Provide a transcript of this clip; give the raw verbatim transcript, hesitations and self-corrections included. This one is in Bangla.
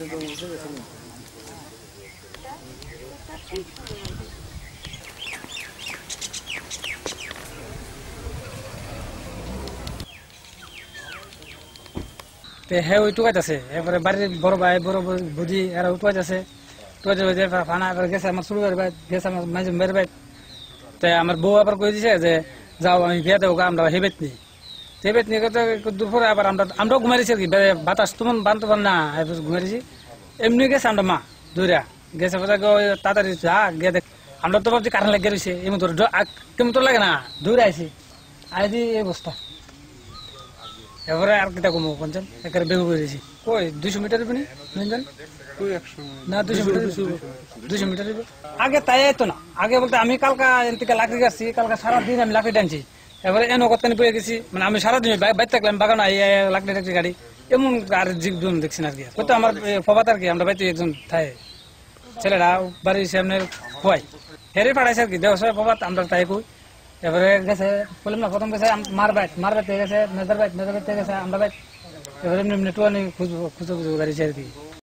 হ্যাঁ ওই টুকাইতে আছে এবারে বাড়ির বড় ভাই বড় বুঝি এরা টুকাইতে আছে টুকাইতে ফানা এবার গেছে আমার শুরু করে গেছে আমার মাঝে মেয়ের ভাই তাই আমার বউ আবার কই দিছে যে যাও আমি বিয়ে দেবো আমরা হেবেত নি হেবেত নিয়ে দুপুরে আবার আমরা আমরাও ঘুমাইছি আর কি বাতাস তেমন বানতে পার না ঘুমাইছি এমনি গেছে আমরা মা দূরা গেছে তাড়াতাড়ি যা গিয়ে দেখ আমরা তো ভাবছি কারেন্ট লাগে রয়েছে এমন তোর কেমন তোর লাগে না দূরে আইসি আইসি এই অবস্থা এবারে আর কিটা কমো পঞ্চান একেবারে বেগু করেছি কই দুইশো মিটার উপরে না দুইশো মিটার দুইশো মিটার আগে তাই আইতো না আগে বলতে আমি কালকা এন থেকে লাকড়ি গাছি কালকা সারাদিন আমি লাকড়ি টানছি এবারে এনে কতখানি পড়ে গেছি মানে আমি সারাদিন বাইর থাকলাম বাগান লাকড়ি টাকড়ি গাড়ি এমন আর জীবন দেখছি না আর কি হয়তো আমার ফবাত আর কি আমরা বাইতে একজন থাকে ছেলেরা বাড়ির সামনে খুয়াই হেরে পাঠাইছে আর কি দেওয়া সবাই ফবাত আমরা তাই কই এবারে গেছে বললাম না প্রথম গেছে মার বাইট মার বাইতে গেছে মেজার বাইট মেজার বাইতে গেছে আমরা বাইট এবারে এমনি এমনি টুয়ানি খুঁজো খুঁজো খুঁজো গাড়ি আর কি